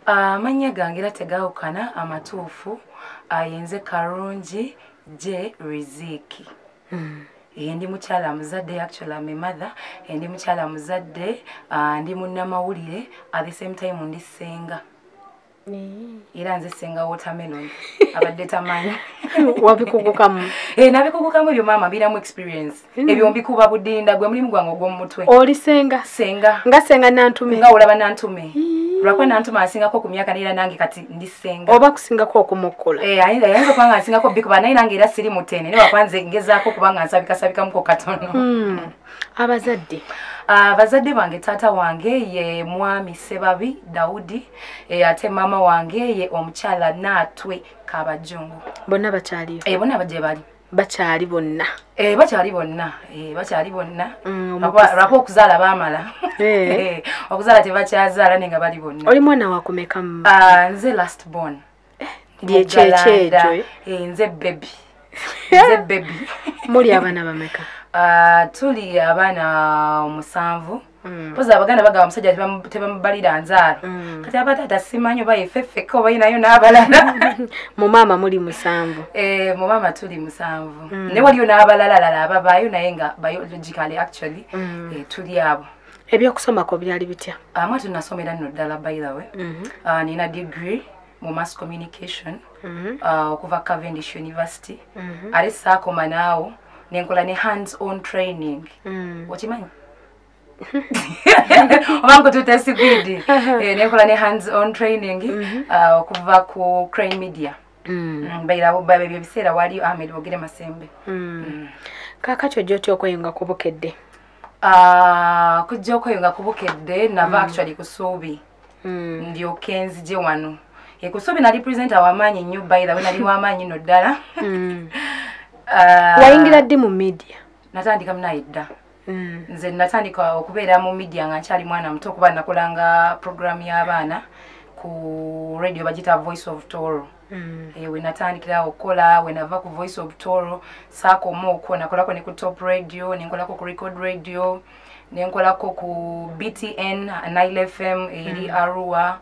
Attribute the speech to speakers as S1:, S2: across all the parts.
S1: Amanya gange era tegawukana amatuufu ayenze Karungi je Riziki. Ndi mukyala muzadde, actually I'm a mother. Ndi mukyala muzadde, ndi munnamawulire, at the same time ndi senga. Era nze senga watermelon. Abadde tamanyi.
S2: Wabikugukamu.
S1: Nabikugukamu ebyo mama biramu experience. Ebyo mbikuba budinda gwe mulimu gwange ogw'omutwe.
S2: Oli senga.
S1: Senga.
S2: Nga senga nantume.
S1: Nga olaba nantume. Lwakwa nantuma asingako ku myaka nera nange kati ndi senga.
S2: Oba kusingako okumukola.
S1: Ayinza kubanga asingako bikuba naye nange era siri mutene. Ne wakwanze ngezaako kubanga nsabika muko katono.
S2: Abazadde.
S1: Abazadde bange taata wange ye mwami Sebabi Daudi, ate mama wange ye omukyala Naatwe Kabajungu.
S2: Bonna bakyaliyo.
S1: Bonna baje bali.
S2: Bakyali bonna.
S1: Bakyali bonna. Bakyali bonna. Lwako okuzaala baamala. Okuzaala tebakyazaala nenga bali bonna.
S2: Oli mwana wa kumeka mu?
S1: Nze last born.
S2: Ndiye kyekyo.
S1: Nze baby. Nze baby.
S2: Muli abaana bameka?
S1: Tuli abaana 7. Poza abaganda baga omusajja tebamubalira nzaalo. Kati abatata simanyi oba yefeffeka oba yinayo n'abalala.
S2: Mu maama muli 7.
S1: Mu maama tuli 7. Ne waliyo n'abalalala ababaayo naye nga biologically actually tuli abo.
S2: Ebyokusomako byali bitya?
S1: Mwatu nasomera nno ddala by the way. Nina degree mu mass communication okuva Cavendish University. Ale saakoma naawo nenkola ne hands-on training. Okimanyi? Obango tutesibidi. Nenkola ne hands-on training okuva ku Crane Media. Bayira ebiseera wali Ahmed Bogere Masembe.
S2: Kaakati ojja okwenga ku Bukedde?
S1: Kujja okwenga ku Bukedde nava actually ku Suubi. Ndyoke nzije wano. Kusuubi nali presenter w'amaanyi nnyo by the way, nali w'amaanyi nno ddala.
S2: Wayingira ddi mu media?
S1: Natandika munayidda. Nze natandika okubeera mu media nga nkyali mwana muto kuba nakolanga program y'abaana ku radio bagita Voice of Toro. We natandikira okukola, we nava ku Voice of Toro, saakoma okwo nakolako ne ku Top Radio, nenkolako ku Record Radio, nenkolako ku BTN, Nile FM, eri Arua,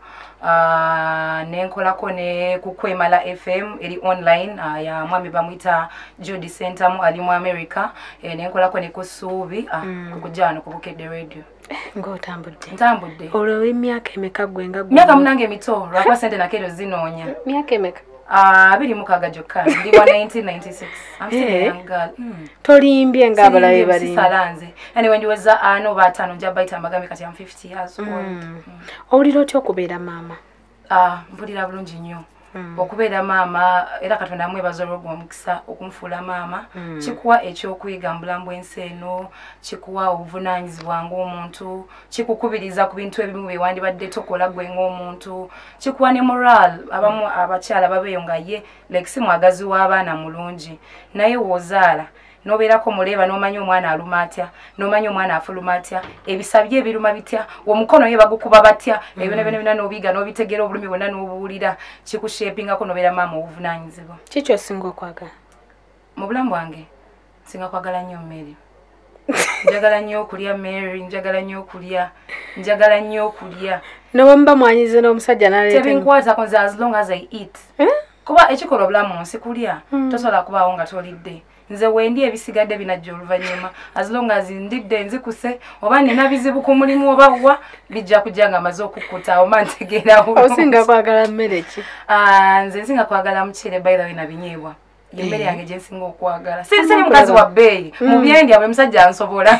S1: nenkolako ne ku Kwemala FM, eri online, ya mwami bamwita Jody Center mu ali mu America, nenkolako ne ku Suubi, kukujja ku Bukedde Radio.
S2: Ng'otambudde?
S1: Ntambudde.
S2: Olwo emyaka emeka gwe nga gwe?
S1: Myaka munange mito, lwakwa sente nakeero zinoonya.
S2: Myaka emeka?
S1: 26 gyokka, ndi wa 1996. I'm still a young girl.
S2: Tolimbye ng'abalabe bali.
S1: Sisalanze. Anyway, ndiweza 4 oba 5 nja bayita amagambe kati I'm 50 years old.
S2: Owulira otya okubeera maama?
S1: Mpulira bulungi nnyo. Okubeera maama era Katonda amwebaza olw'omukisa okunfuula maama. Kikuwa ekyokuyiga mu bulamu bw'ensi eno, kikuwa obuvunaanyizibwa ng'omuntu, kikukubiriza ku bintu ebimu bye wandibadde tokola gwe ng'omuntu, kikuwa ne moral. Abamu abakyala babeeyo nga ye like si mwagazi w'abaana mulungi naye w'ozaala nobeerako muleeba n'omanya omwana aluma atya, n'omanya omwana afuluma atya, ebisabye ebiruma bitya, omukono ye bagukuba batya, ebyo bina n'obiyiga n'obitegeera obulumi bwonna n'obuwulira, kikushepingako nobeera maama obuvunaanyizibwa.
S2: Kiki osinga okwagala?
S1: Mu bulamu bwange nsinga kwagala nnyo mmere. Njagala nnyo okulya mmere, njagala nnyo okulya, njagala nnyo okulya.
S2: N'omuba mwanyize n'omusajja n'aleeta?
S1: Tebinkwatako nze as long as I eat. Kuba ekikola obulamu nsi kulya, tosobola kubaawo nga tolidde. Nze wendi ebisigadde binajja oluvannyuma as long as ndidde nzikuse oba nina bizibu ku mulimu oba wa bijja kujja nga maze okukkuta oba ntegeerawo.
S2: Osinga kwagala mmere ki?
S1: Nze nsinga kwagala muceere by the way na binyeebwa. Emmere yange gye nsinga okwagala. Siri mukazi wa bbeeyi, mu byendya bwe musajja ansobola.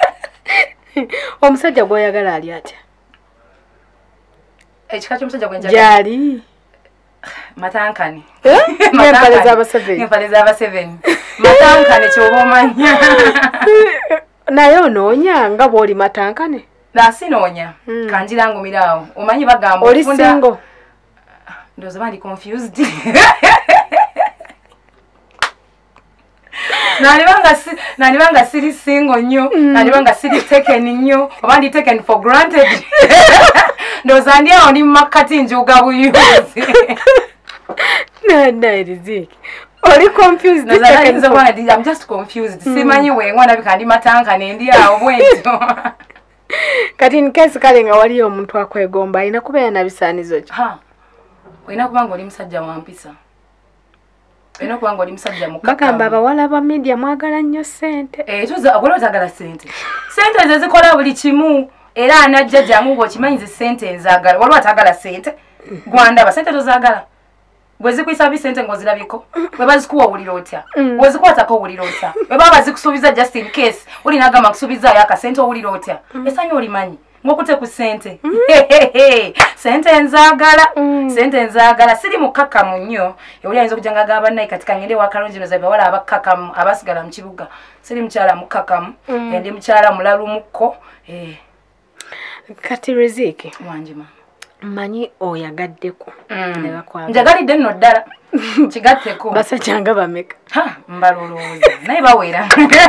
S2: Omusajja gw'oyagala ali atya?
S1: Ekika ky'omusajja gwe njagala?
S2: Gyali?
S1: Matankane.
S2: Empale z'aba7.
S1: Empale z'aba7. Matankane ky'oba omanya.
S2: Naye onoonya nga bw'oli matankane?
S1: Sinoonya. Kanjira ngumirawo. Omanyi bagamba
S2: oli single?
S1: Ndowooza bandi confused. Nalibanga siri single nnyo, nalibanga siri taken nnyo, oba ndi taken for granted. Ndowooza ndi awo ndi mu makkati njuga buyuzi.
S2: Nada Riziki. Oli confused?
S1: I'm just confused. Simanyi wengwa nabika ndi matankane ndi awo bwentyo.
S2: kati nkesi kale nga waliyo omuntu akwegomba alina kubeera na bisaanizo ki
S1: olina kuba nga oli musajja wampisa olina kuba nga oli musajja mukaka
S2: bagamba abawala ba media mwagala nnyo ssente
S1: waliwo otagala ssente ze zikola buli kimu era anajja jangu bw'okimanyize ssente nzaagala waliwo atagala ssente gwandaba ssente tozaagala bwe zikwisa bisente ng'ozirabiko bwe bazikuwa owulira otya bwe zikwatako owulira otya bwe baba bazikusuubiza just in case olina agamba kusuubizaayo akasente owulira otya essanyu olimanyi ng'okute ku ssente ssente nzaagala siri mukkakkamu nnyo ewuli ayinza okujja nga agaba naye kati kangende wakalungi noza bawala abakkakkamu abasigala mu kibuga siri mukyala mukkakkamu ndi mukyala mulalumukko
S2: kati Riziki
S1: wanjima
S2: manyi oyagaddeko
S1: njagalidde nno ddala kigatteko
S2: basajja nga bameka
S1: mbalowooza naye bawera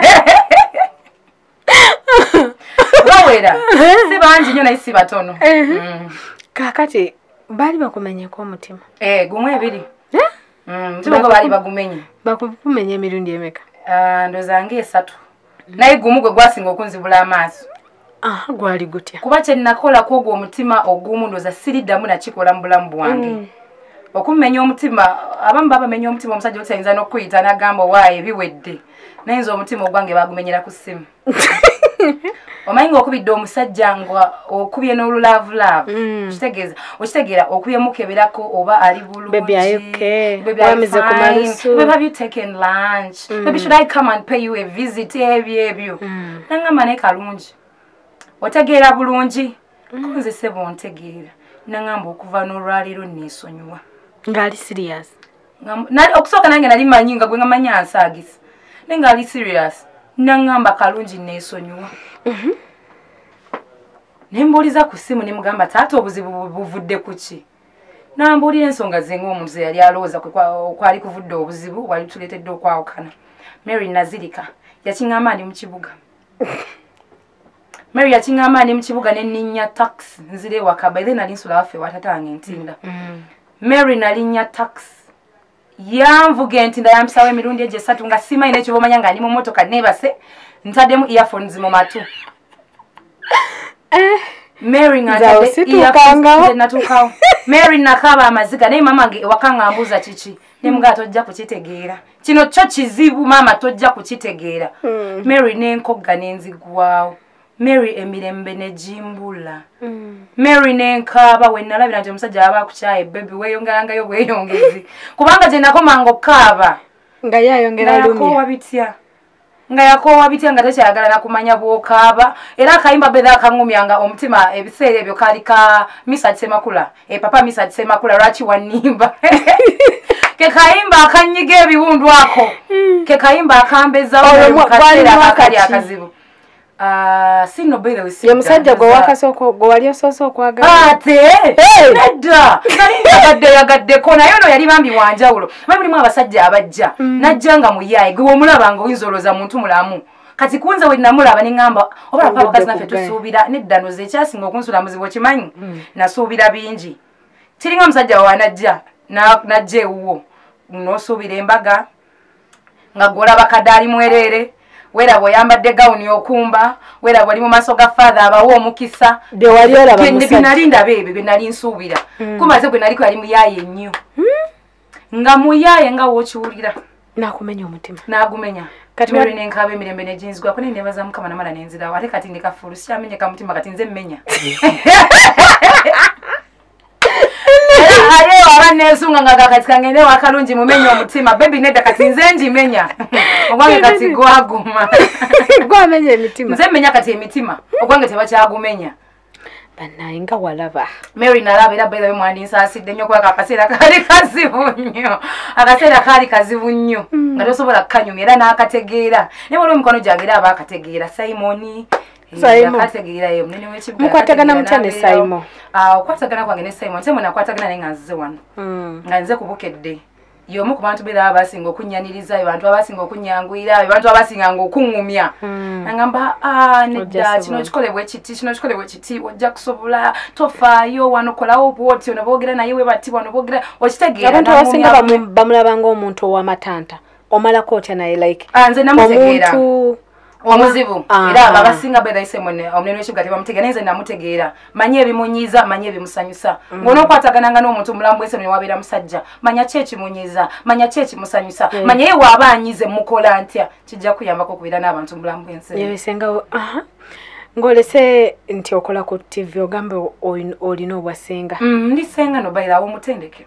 S1: bawera si bangi nnyo naye si batono
S2: kaakati baali bakumenyeko omutima
S1: gumu ebiri mutima gwe baali bagumenye
S2: bakumenya emirundi emeka
S1: ndooza nga 3 naye gumu gwe gwasinga okunzibula amaaso
S2: gwali gutya
S1: kuba kye nakola kwogwo omutima ogumu ndooza siriddamu nakikola mu bulamu bwange okumenya omutima abamu babamenya omutima omusajja otayinza n'okuyita n'agamba owaayo biwedde naye nze omutima ogwange bagumenyera ku ssimu omanyi ng'okubidde omusajja nga okubye n'olulaavulaavu okitegeera okubye mukeberako oba ali bulungi have you taken lunch maybe should I come and pay you a visit ebyo nangamba naye kalungi otegeera bulungi kunze sebo ontegeera nangamba okuva n'olwaliro neesonyiwa
S2: ng'ali serious
S1: okusooka nange nali manyi nga gwe nga manyi ansaagisa naye ng'ali serious nangamba kalungi neesonyiwa nembuuliza ku ssimu ne mugamba taata obuzibu buvudde ku ki nambuulira ensonga ze ng'omuntu ze yali alowooza kwali kuvudde obuzibu wali tuleetedde okwawukana Mary Nazirika yakiŋŋamba ndi mu kibuga Mary yakiŋŋamba ndi mu kibuga nenninnya taxi nzira ewaka baire nali nsula waffe watata wange ntinda Mary nalinnya taxi yanvuga entinda yampisawo emirundi egyo 3 nga simanyi nekyo bomanya nga ndi mu motoka neebase ntaddemu earphones mu matu Mary natuukawo Mary nakaaba amaziga naye mama wange ewaka ngambuuza kiki ne mugaa tojja kukitegeera kino kyo kizibu maama tojja kukitegeera Mary nenkogga nenzigwawo Mary emirembe nejimbula Mary nenkaaba we nalabira nti omusajja aba akukyaye baby weeyongerangayo bweyongezi kubanga gye nakomanga okukaaba
S2: nga yayongera lumya
S1: nga yakoowa bitya nga tekyayagala nakumanya bw'okaaba era akayimba beera akaŋŋumyanga omutima ebiseera ebyo kaali ka Misa Semakula papa Misa Semakula lwaki wannimba ke kayimba akanyiga ebiwundu ako ke kayimba akambezawo mu kaseera akali akazibu sino bere wisi
S2: ya musajja gwe wakasoko gwe wali ososo okwagala
S1: nedda nali yagadde kona yono yali bambi wanjawulo bambi mu abasajja abajja najjanga muyaye gwe omulabanga oyinzoloza muntu mulamu kati kunze we namulaba ne ngamba obala kwa bakazi nafe tusuubira nedda noze ekyasinga okunsula muzibu kimanyi nasuubira bingi kiringa musajja wanajja najje uwo nosuubira embaga nga gola bakadali mwerere wera boyambadde gauni okumba wera bali mu maso ga father abawo omukisa
S2: de wali olaba musajja
S1: binalinda bebe binali nsuubira kumaze gwe naliko ali muyaye nnyo nga muyaye nga wokiwulira
S2: nakumenya omutima
S1: nagumenya kati Mary nenkabe emirembe nejinzigwa kone nebaza mukama namala nenzira ate kati ndikafulu siamenye ka mutima kati nze mmenya aye abanesunga nga kati kangene wakalungi mumenya omutima baby nedda kati nze njimenya ogwange kati gwaguma
S2: gwamenya emitima
S1: nze mmenya kati emitima ogwange tebakyagumenya
S2: banainga walaba
S1: Mary nalaba era baby mwandi nsaasidde nnyo kuba akaseera kali kazibu nnyo akaseera kali kazibu nnyo nga tosobola kukanyumya era n'akategeera ne waliwo emikono gyange era aba akategeera Simoni
S2: mukwatagana mutya ne Simon
S1: okwatagana kwange ne Simon nze nakwatagana naye nga nzize wano nga nze kubukedde y'omu ku bantu beera abasinga okunnyaniriza abantu abasinga okunnyanguira abantu abasinganga okuŋŋumya nagamba nedda kino kikolebwa ekiti ojja kusobola tofaayo wano kolawo bwoti ono boogera naye we bati wano boogera okitegeera
S2: abantu abasinga bamulaba ng'omuntu ow'amatanta omalako otya naye like
S1: nze namutegeera omuzibu era abasinga beda isemone omunene w'ekibuga tebamutegeera nze namutegeera manye ebimunyiza manye ebimusanyusa ng'onookwatagananga n'omuntu mulambu enseno newabeera musajja manya ki ekimunyiza manya ki ekimusanyusa manye ye waaba anyize mukola ntya kijja kuyambako okubeera n'abantu mulambu enseno
S2: ng'olese nti okola ku TV ogambe olina obwasenga
S1: ndi senga nobayira aw'omutendeke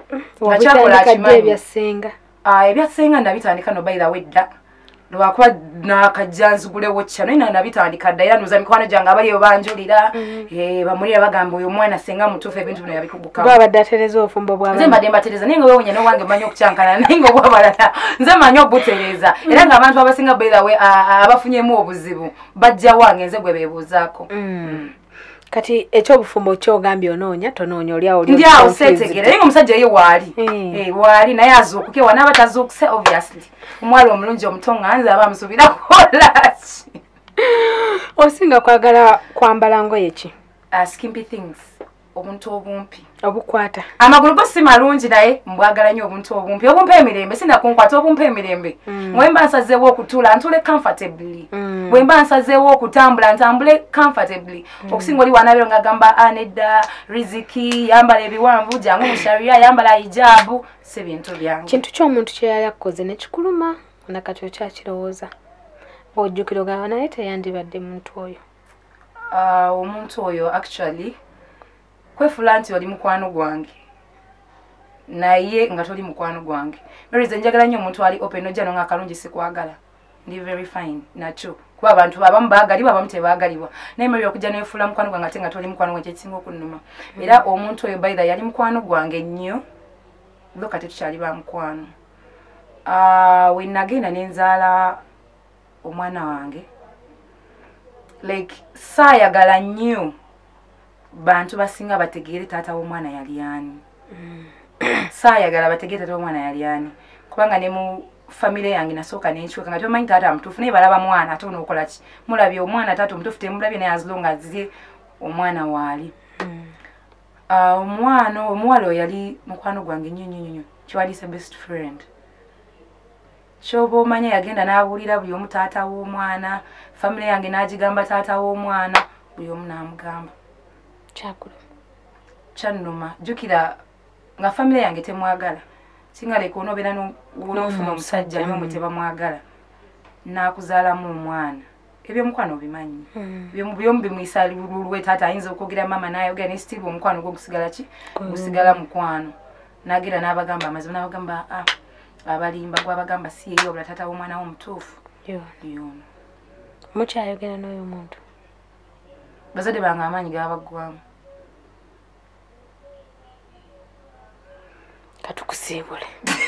S2: ebyasenga
S1: ebyasenga nabitandika nobayira wedda lwakuba nakajjanzugulewo kyano ina nabitandika dda era nuza mikwano gyange abaliyo banjulira bamulira bagamba oyo omwana senga mutuufu ebintu bino yabikugukamu
S2: bwabadde atereza obufumbo bw'abaana
S1: nze mbadde mbatereza naye nga weewunya n'owange mmanyi okukyankana naye nga obwabalala nze mmanyi okubutereza era ng'abantu abasinga beerawe abafunyemu obuzibu bajja wange nze gwe beebuuzaako
S2: kati ekyobufumbo kyogambye onoonya tonoonya oliawo
S1: ndi awo seetegeera naye nga omusajja ye waali waali naye azuukuke wanaaba tazuukuse obviously omwali omulungi omutonga nze aba amusuubira kolaki
S2: osinga kwagala kwambala ngoye ki
S1: skimpy things obuntu obumpi
S2: obukwata
S1: amagulu go si malungi naye mbwagala nnyo obuntu obumpi obumpa emirembe sinakunkwata obumpa emirembe bwe mba nsazeewo okutuula ntule comfortably bwe mba nsazeewo okutambula ntambule comfortably okusinga oli wanaabero nga gamba anedda riziki yambala ebiwanvu jangu mushariya yambala hijabu si bintu byange
S2: kintu ky'omuntu kye yali akkoze ne kikuluma nakati okyakirowooza ojjukira ogamba naye teyandibadde muntu oyo
S1: omuntu oyo actually kwefula nti oli mukwano gwange naye nga toli mukwano gwange Mary njagala nnyo omuntu ali open ojja no nga kalungi sikwagala ndi very fine nakyo kuba abantu abamu baagalibwa abamu tebaagalibwa naye Mary okujja nefula mukwano gwange ate nga toli mukwano gwange kyekisinga okunnuma era omuntu oyo baida yali mukwano gwange nnyo loka tetukyali ba mukwano we nagenda nenzaala omwana wange like saayagala nnyo bantu basinga bategeere taata w'omwana yali ani saayagala bategeere taata w'omwana yali ani kubanga ne mu famire yange nasooka nenkyuka nga tomanyi taata amutuufu naye balaba mwana ate onookola ki mulabye omwana taata omutuufu temulabye naye as long as ye omwana waali omuwala oyo yali mukwano gwange nnyo kiwandise best friend kyoba omanya yagenda n'abuulira buli omu taata w'omwana famire yange n'agigamba taata w'omwana buli omu n'amugamba kyannuma jjukira nga famire yange temwagala singa leka onoobeera n'ofuna omusajja n'omwe tebamwagala n'akuzaalamu omwana ebyomukwano obimanyi byomu bimuyisa lulwe taata ayinza okwogera mama n'ayogera ne steve omukwano gwo gusigala ki gusigala mukwano n'agenda n'abagamba amazima n'abagamba abalimba gwabagamba si eyo obula taata w'omwana w'omutuufu yono
S2: mukyayogera n'oyo muntu
S1: bazadde bange amaanyi gabaggwamu
S2: katukusiibule